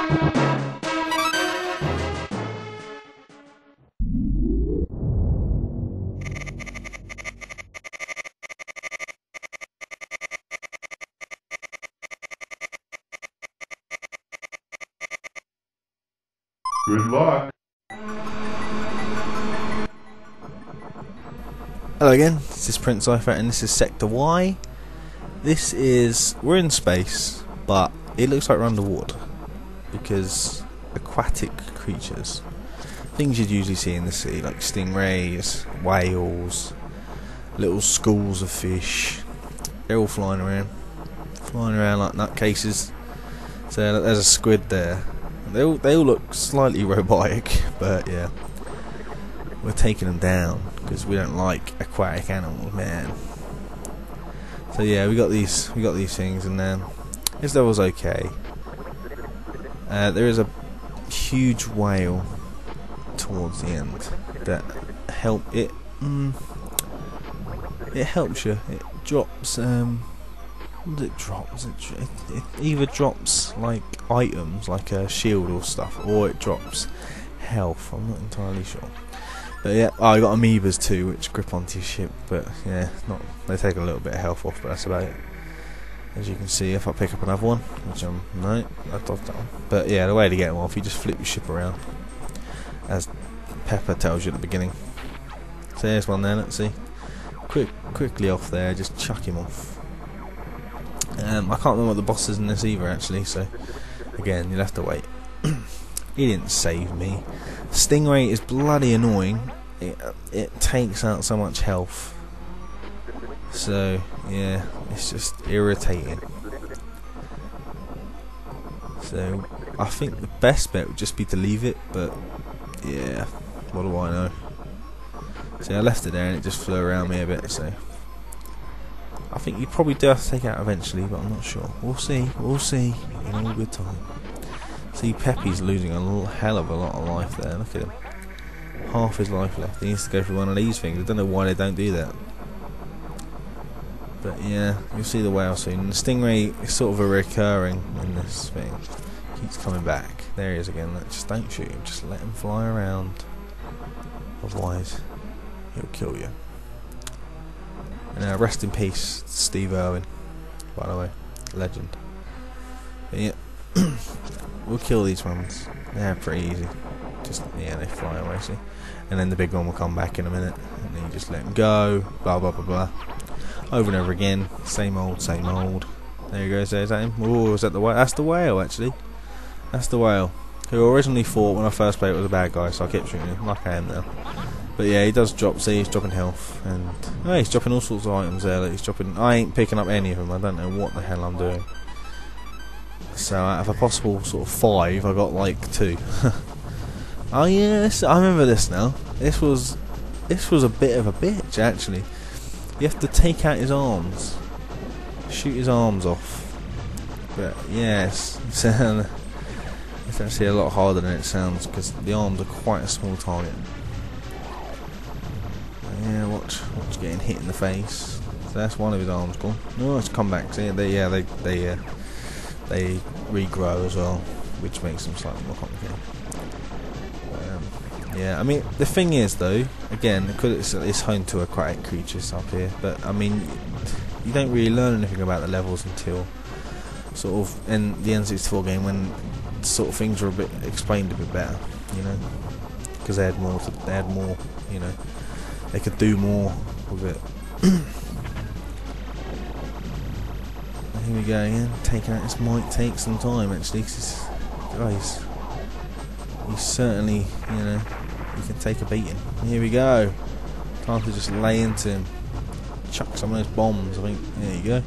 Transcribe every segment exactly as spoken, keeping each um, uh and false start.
Good luck. Hello again, this is Princescyther and this is Sector Y. This is, we're in space, but it looks like we're underwater because aquatic creatures, things you'd usually see in the sea, like stingrays, whales, little schools of fish, they're all flying around, flying around like nutcases. So there's a squid there. They all, they all look slightly robotic, but yeah, we're taking them down because we don't like aquatic animals, man. So yeah, we got these, we got these things, and then um, this level's okay. Uh, there is a huge whale towards the end that help it. Mm, it helps you. It drops. Um, what does it drop? Does it, it, it either drops like items, like a shield or stuff, or it drops health. I'm not entirely sure. But yeah, oh, I got amoebas too, which grip onto your ship. But yeah, not they take a little bit of health off, but that's about it. As you can see, if I pick up another one, which I'm no, I dodged that one. But yeah, the way to get them off, you just flip your ship around, as Pepper tells you at the beginning. So there's one there. Let's see. Quick, quickly off there. Just chuck him off. Um, I can't remember what the boss is in this either, actually. So again, you'll have to wait. He didn't save me. Stingray is bloody annoying. It, it takes out so much health. So yeah, it's just irritating. So I think the best bet would just be to leave it, but yeah, what do I know? See, I left it there and it just flew around me a bit, so I think you probably do have to take it out eventually, but I'm not sure. We'll see, we'll see in all good time. See, Peppy's losing a little hell of a lot of life there. Look at him. Half his life left. He needs to go through one of these things. I don't know why they don't do that. But yeah, you'll see the whale soon. The stingray is sort of a recurring in this thing. Keeps coming back. There he is again. Just don't shoot him. Just let him fly around. Otherwise, he'll kill you. And uh, rest in peace, Steve Irwin. By the way, legend. But yeah. We'll kill these ones. They're pretty easy. Just yeah, they fly away, see. And then the big one will come back in a minute, and then you just let him go. Blah blah blah blah. Over and over again. Same old, same old. There you go. So is that him? Oh, is that the whale? That's the whale, actually. That's the whale. Who originally thought when I first played it was a bad guy, so I kept shooting him like I am now. But yeah, he does drop. See, he's dropping health, and oh, he's dropping all sorts of items there. That he's dropping. I ain't picking up any of them. I don't know what the hell I'm doing. So out of a possible sort of five, I got like two. Oh yes, I remember this now. This was, this was a bit of a bitch actually. You have to take out his arms, shoot his arms off. But yes, it's, uh, it's actually a lot harder than it sounds because the arms are quite a small target. Yeah, watch, watch getting hit in the face. So that's one of his arms gone. No, it's come back. See, they, yeah, they, they. Uh, They regrow as well, which makes them slightly more complicated. Um, yeah, I mean, the thing is though, again, because it's, it's home to aquatic creatures up here, but I mean, you don't really learn anything about the levels until sort of in the N sixty-four game when sort of things were a bit explained a bit better, you know, because they had more, to, they had more, you know, they could do more with it. Here we go again. Taking out this might take some time actually, because guys, he's certainly, you know, he can take a beating. Here we go. Time to just lay into him. Chuck some of those bombs. I think. There you go.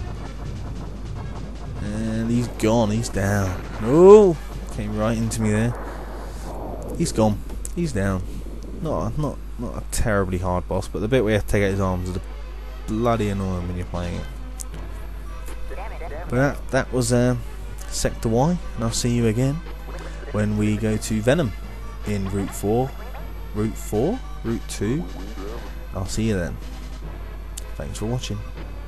And he's gone. He's down. Oh, came right into me there. He's gone. He's down. Not, not, not a terribly hard boss, but the bit where you have to take out his arms is bloody annoying when you're playing it. But that, that was uh, Sector Y, and I'll see you again when we go to Venom in Route four. Route four? Route two? I'll see you then. Thanks for watching.